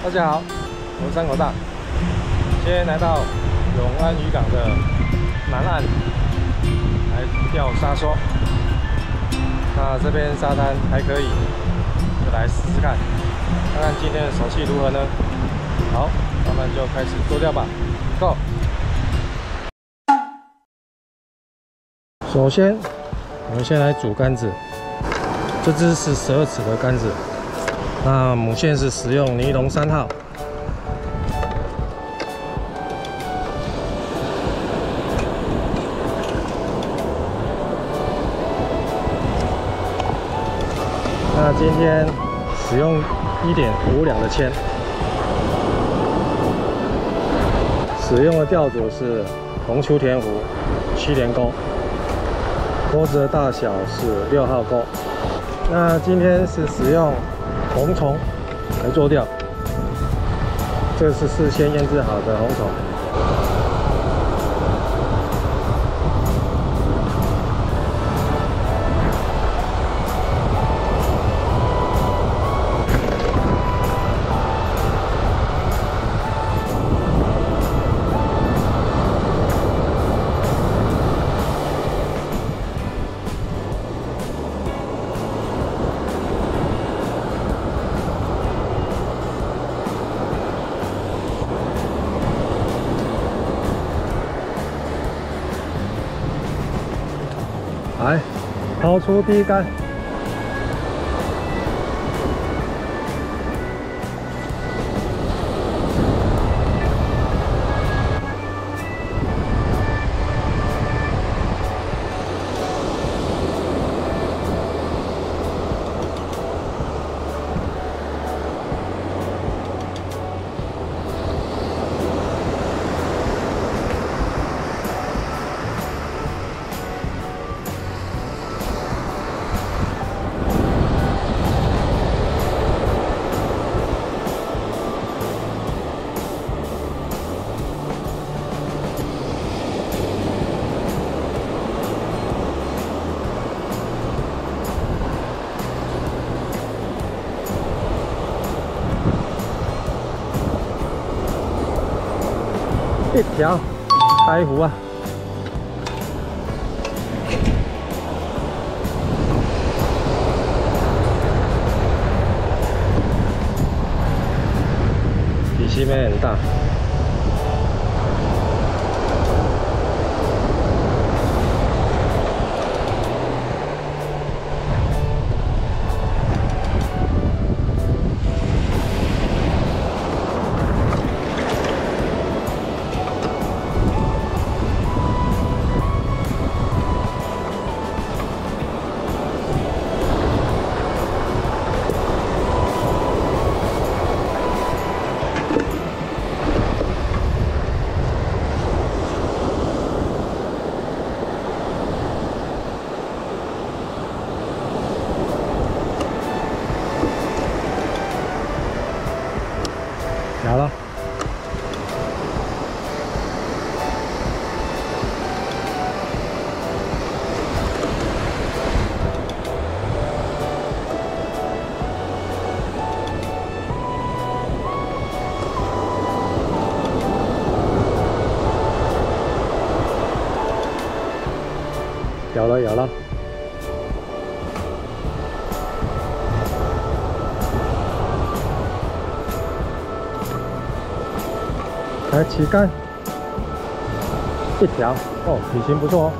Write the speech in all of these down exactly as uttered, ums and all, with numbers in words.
大家好，我是张国大，今天来到永安渔港的南岸来钓沙梭。那这边沙滩还可以，就来试试看，看看今天的手气如何呢？好，那么就开始做钓吧 ，Go！ 首先，我们先来煮竿子，这只是十二尺的竿子。 那母线是使用尼龙三号，那今天使用 一点五两的铅，使用的钓组是红秋田湖七连钩，钩子的大小是六号钩。那今天是使用 红虫来做钓，这是事先腌制好的红虫。来，抛出第一竿，一条开湖啊！体积没很大。 来了，有了有了。 来起竿，一条哦，体型不错哦。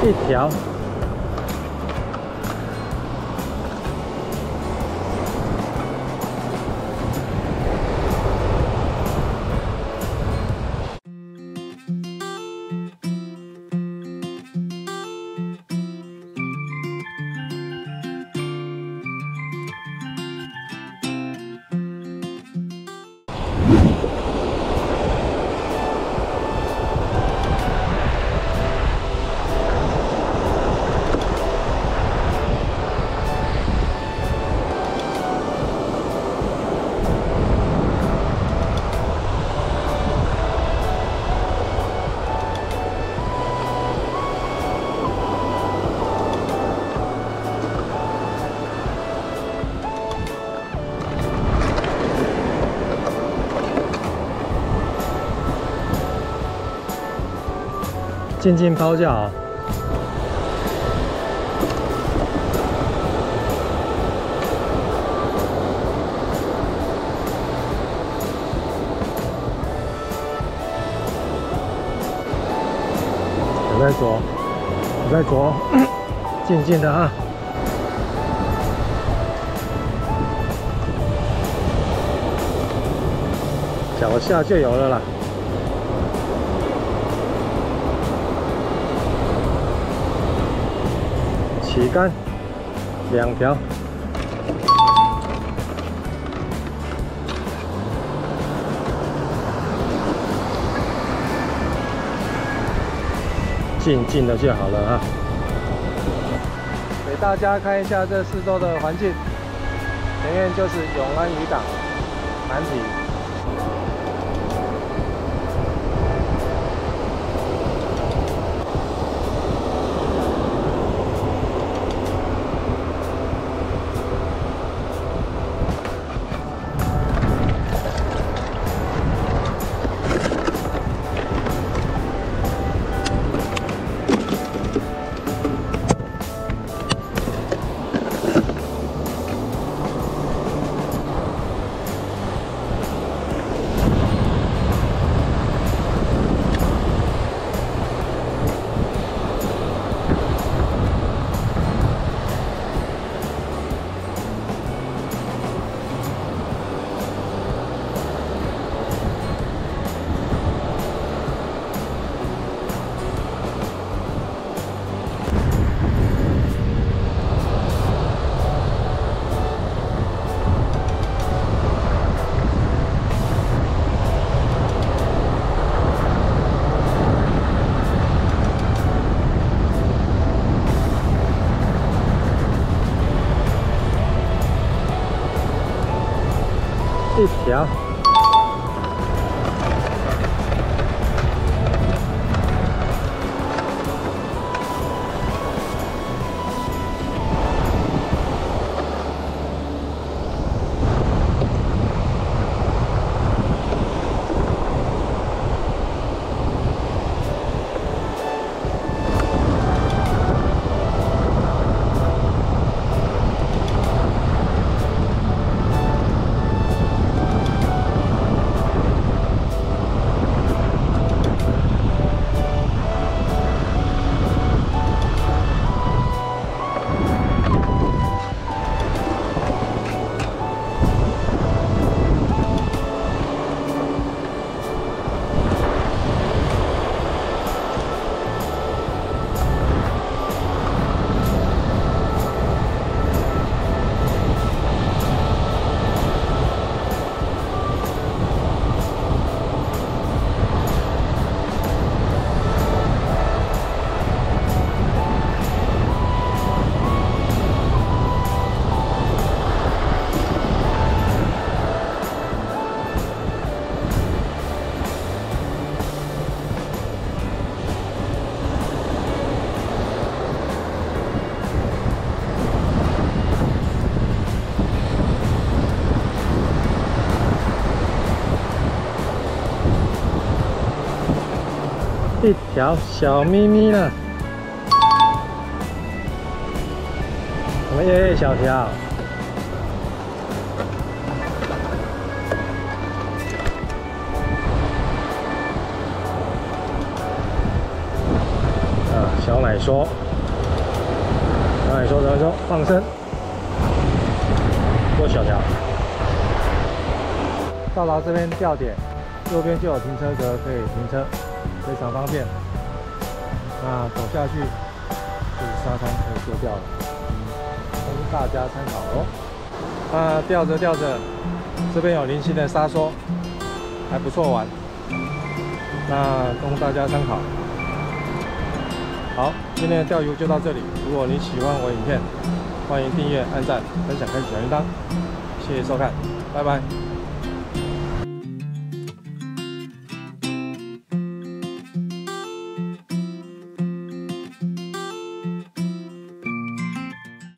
一条。静静抛就好。我在左，我在左，静静的啊。脚下就有了啦。 旗杆两条，静静的就好了啊！给大家看一下这四周的环境，前面就是永安渔港南体。 一条，一条小咪咪了，我们越越小条。啊，小奶奶梭，奶梭然后放生，过小条。到达这边钓点，右边就有停车格可以停车，非常方便。那走下去就是沙滩可以做钓了，供大家参考哦。那钓着钓着，这边有零星的沙梭，还不错玩，那供大家参考。好，今天的钓鱼就到这里。如果你喜欢我影片，欢迎订阅、按赞、分享、开启小铃铛。谢谢收看，拜拜。